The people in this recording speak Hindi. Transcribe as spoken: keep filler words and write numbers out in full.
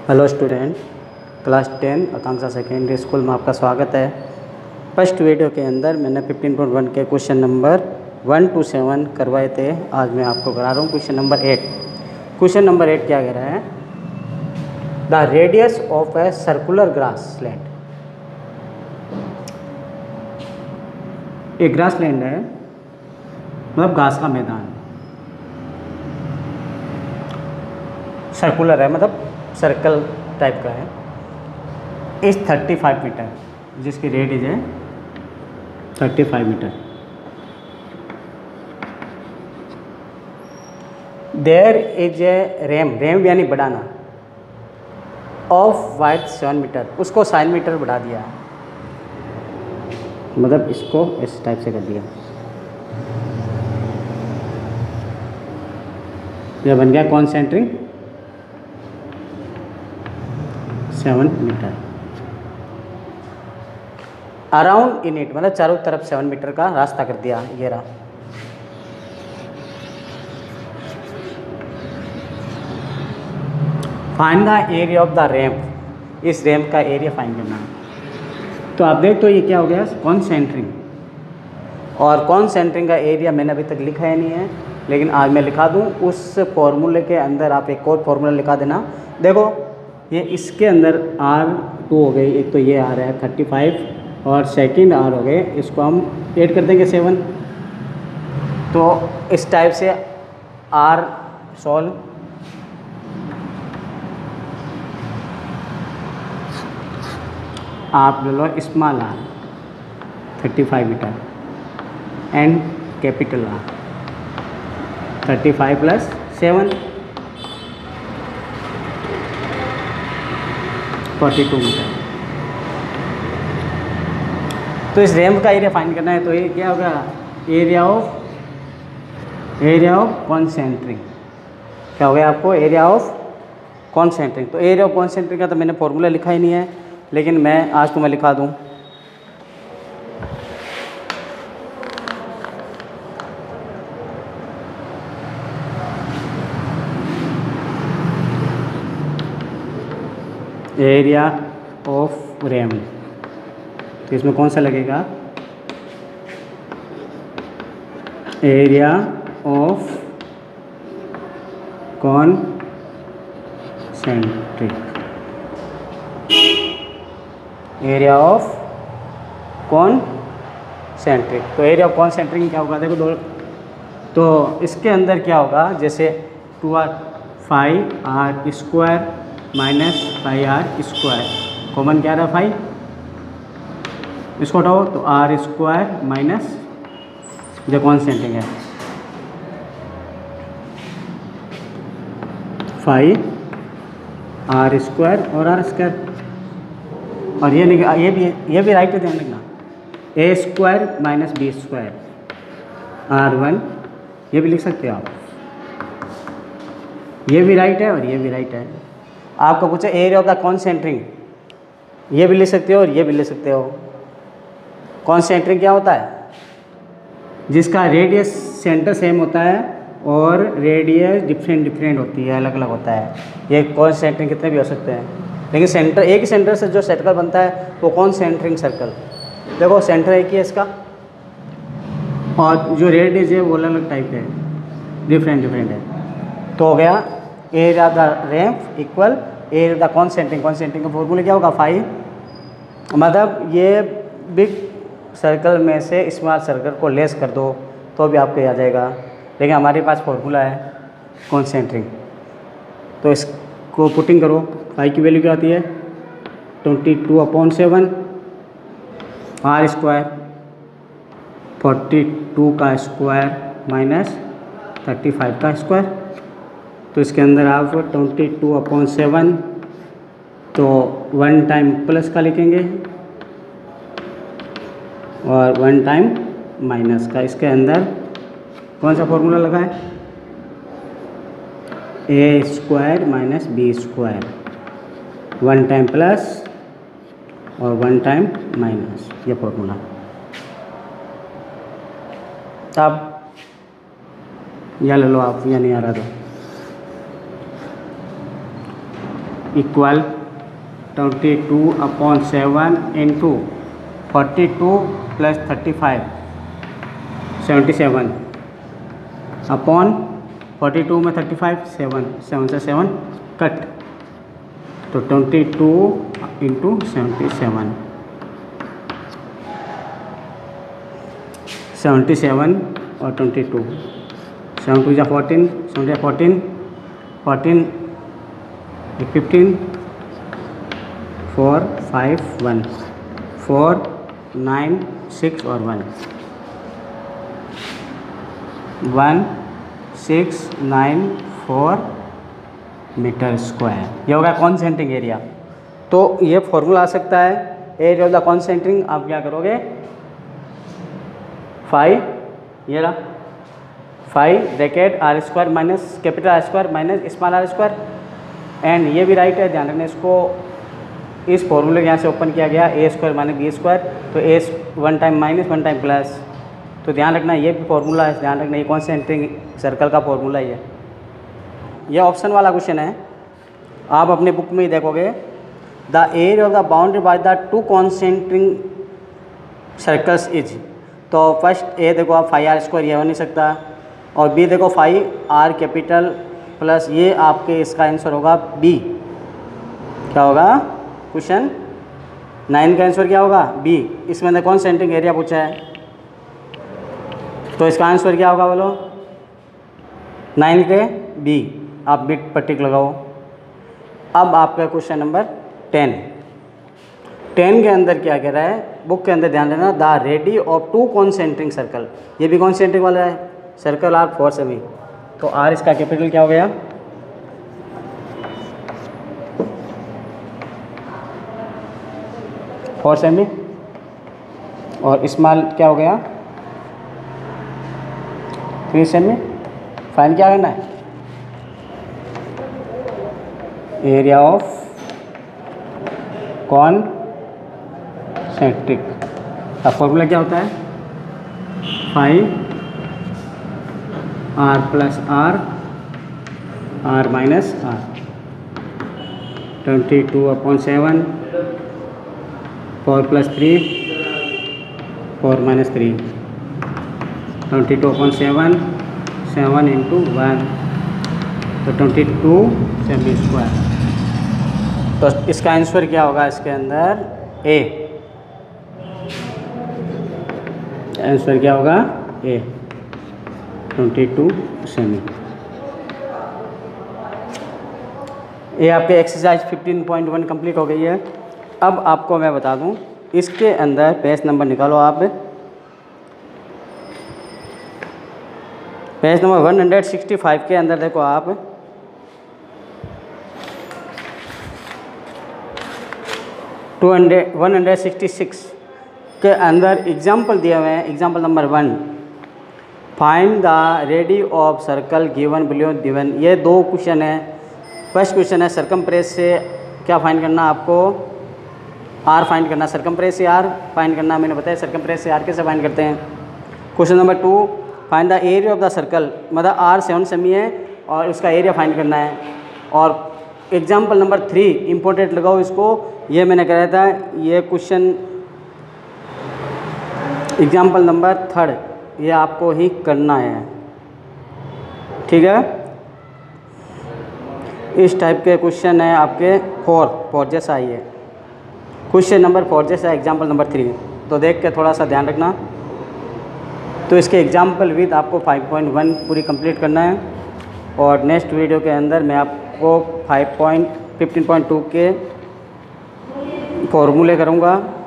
Hello student, class ten Akanksha secondary school में आपका स्वागत है। फर्स्ट वीडियो के अंदर मैंने फिफ्टीन पॉइंट वन के question number one two seven करवाए थे। आज मैं आपको करा रहा हूँ question number eight. Question number eight क्या कह रहा है? The radius of a circular grassland. एक ग्रास लैंड है, मतलब घास का मैदान, सर्कुलर है, मतलब सर्कल टाइप का है। इस थर्टी फाइव मीटर, जिसकी रेडियस है thirty five metre. There is a ramp, ramp यानी बढ़ाना, ऑफ वाइड सेवन मीटर, उसको साइन मीटर बढ़ा दिया, मतलब इसको इस टाइप से कर दिया। यह बन गया concentric seven metre. Around in it, मतलब चारों तरफ सेवन मीटर का रास्ता कर दिया। ये रहा। Find the area of the ramp, इस रैम्प का एरिया फाइंड करना है। तो आप देख, तो ये क्या हो गया? कॉन्सेंट्रिंग। और कॉन्सेंट्रिंग का एरिया मैंने अभी तक लिखा ही नहीं है, लेकिन आज मैं लिखा दूं। उस फॉर्मूले के अंदर आप एक और फॉर्मूला लिखा देना। देखो, ये इसके अंदर आर टू हो गई, एक तो ये आ रहा है थर्टी फाइव और सेकंड आर हो गए, इसको हम ऐड कर देंगे सेवन। तो इस टाइप से आर सॉल्व, आप ले लो small R thirty five metre and capital R thirty five plus seven forty two metre. तो इस रैम्प का एरिया फाइंड करना है। तो ये क्या होगा? Area of area of concentric. क्या हो गया आपको? Area of concentric. तो एरिया ऑफ कॉन्सेंट्रिक का तो मैंने फॉर्मूला लिखा ही नहीं है, लेकिन मैं आज तुम्हें लिखा दूं। एरिया ऑफ रैम, तो इसमें कौन सा लगेगा? Area of concentric. Area of concentric. तो एरिया ऑफ कॉन्सेंट्रिक क्या होगा? देखो दो, तो इसके अंदर क्या होगा? जैसे two R five R square minus five R square, common क्या रहा? फाइव, इसको हटाओ तो आर स्क्वायर माइनस जो कॉन्सेंट्रिक है फाइव आर स्क्वायर और आर स्क्वायर। और ये ये भी ये भी राइट है, ध्यान रखना। A square minus B square R one, ये भी लिख सकते हो आप। ये भी राइट है और ये भी राइट है। आपको पूछे एरिया ऑफ द कॉन्सेंट्रिक, ये भी लिख सकते हो और ये भी लिख सकते हो। कॉन्सेंट्रिक क्या होता है? जिसका रेडियस सेंटर सेम होता है और रेडियस डिफरेंट डिफरेंट होती है, अलग अलग होता है। ये कॉन्सेंट्रिक कितने भी हो सकते हैं, लेकिन सेंटर एक ही सेंटर से जो सर्कल बनता है वो कॉन्सेंट्रिक सर्कल। देखो सेंटर एक ही है इसका, और जो रेडियस है वो अलग अलग टाइप है, डिफरेंट डिफरेंट है। तो हो गया area of the ramp equal area of the concentric. Concentric का फॉर्मूला क्या होगा? फाइव, मतलब ये बिग सर्कल में से स्मॉल सर्कल को लेस कर दो तो भी आपको आ जाएगा, लेकिन हमारे पास फॉर्मूला है कॉन्सेंट्रिक। तो इसको पुटिंग करो। फाइव की वैल्यू क्या आती है? Twenty two upon seven R square, forty two का स्क्वायर माइनस थर्टी फाइव का स्क्वायर। तो इसके अंदर आप ट्वेंटी टू अपॉन सेवन, तो वन टाइम प्लस का लिखेंगे और वन टाइम माइनस का। इसके अंदर कौन सा फॉर्मूला लगा है? A square minus B square, one time plus और वन टाइम माइनस, ये फॉर्मूला। अब या ले लो आप, या नहीं आ रहा तो equal twenty two upon seven into forty two plus thirty five seventy seven upon forty two में थर्टी फाइव सेवन सेवन से सेवन कट, तो twenty two into seventy seven seventy seven और ट्वेंटी टू, सेवन टू जा फोर्टीन, सेवन जा fourteen, fourteen fifteen, four five one, four nine six और one, one six nine four metre square, ये होगा कॉन्सेंट्रिक एरिया। तो ये फॉर्मूला आ सकता है एरिया ऑफ द कॉन्सेंट्रिक। आप क्या करोगे, फाइव, ये रहा five bracket R square minus capital R square minus small R square, and ये भी राइट है, ध्यान रखना इसको, इस फॉर्मूले के यहाँ से ओपन किया गया A square minus B square, तो A one time minus one time plus, तो ध्यान रखना ये भी फॉर्मूला है, ध्यान रखना ये कॉन्सेंट्रिक सर्कल का फॉर्मूला ही है। यह ऑप्शन वाला क्वेश्चन है, आप अपने बुक में ही देखोगे, the area of the boundary by the two concentric circles is, तो फर्स्ट ए देखो आप फाइव आर स्क्वायर, ये हो नहीं सकता, और बी देखो फाइव आर कैपिटल प्लस, ये आपके इसका आंसर होगा बी। क्या होगा क्वेश्चन नाइन का आंसर क्या होगा बी। इसमें ने कॉन्सेंट्रिक एरिया पूछा है, तो इसका आंसर क्या होगा बोलो, नाइन के बी, आप बिट पट्टिक लगाओ। अब आपका क्वेश्चन नंबर टेन, टेन के अंदर क्या कह रहा है, बुक के अंदर ध्यान देना, the radii of two concentric circle, ये भी कॉन्सेंट्रिक वाला है, सर्कल आर फोर सेमी, तो आर इसका कैपिटल क्या हो गया, फोर सेमी, और स्मॉल क्या हो गया, थ्री सेमी। फाइंड क्या करना है, एरिया ऑफ कॉन्सेंट्रिक का फॉर्मूला क्या होता है, five R plus R, R minus R, twenty two upon seven, four plus three, four minus three, twenty two upon seven, seven into one, तो ट्वेंटी टू सेमी स्क्वायर, तो इसका आंसर क्या होगा, इसके अंदर ए, आंसर क्या होगा ए, ट्वेंटी टू सेमी। ये आपके exercise fifteen point one complete हो गई है। अब आपको मैं बता दूं, इसके अंदर पेज नंबर निकालो आप, page number one hundred sixty five के अंदर देखो आप, two hundred one hundred sixty six के अंदर एग्जाम्पल दिए हुए हैं। Example number one, find the radii of circle given below given. ये दो क्वेश्चन है। फर्स्ट क्वेश्चन है सरकमफ्रेंस से क्या फाइंड करना, आपको आर फाइंड करना, सरकमफ्रेंस से आर फाइंड करना, मैंने बताया सरकमफ्रेंस से आर कैसे फाइंड करते हैं। Question number two, find the area of the circle, मतलब आर सेवन सेमी है और उसका एरिया फाइंड करना है। और एग्जाम्पल नंबर थ्री इंपॉर्टेंट लगाओ इसको, ये मैंने कराया था, ये क्वेश्चन एग्जाम्पल नंबर थर्ड, ये आपको ही करना है, ठीक है। इस टाइप के क्वेश्चन है आपके फोर फोर जैसा ही है, क्वेश्चन नंबर फोर जैसा एग्जाम्पल नंबर थ्री, तो देख के थोड़ा सा ध्यान रखना। तो इसके एग्जाम्पल विद आपको फाइव पॉइंट वन पूरी कंप्लीट करना है, और नेक्स्ट वीडियो के अंदर मैं आपको five point fifteen point two के फॉर्मूले करूँगा।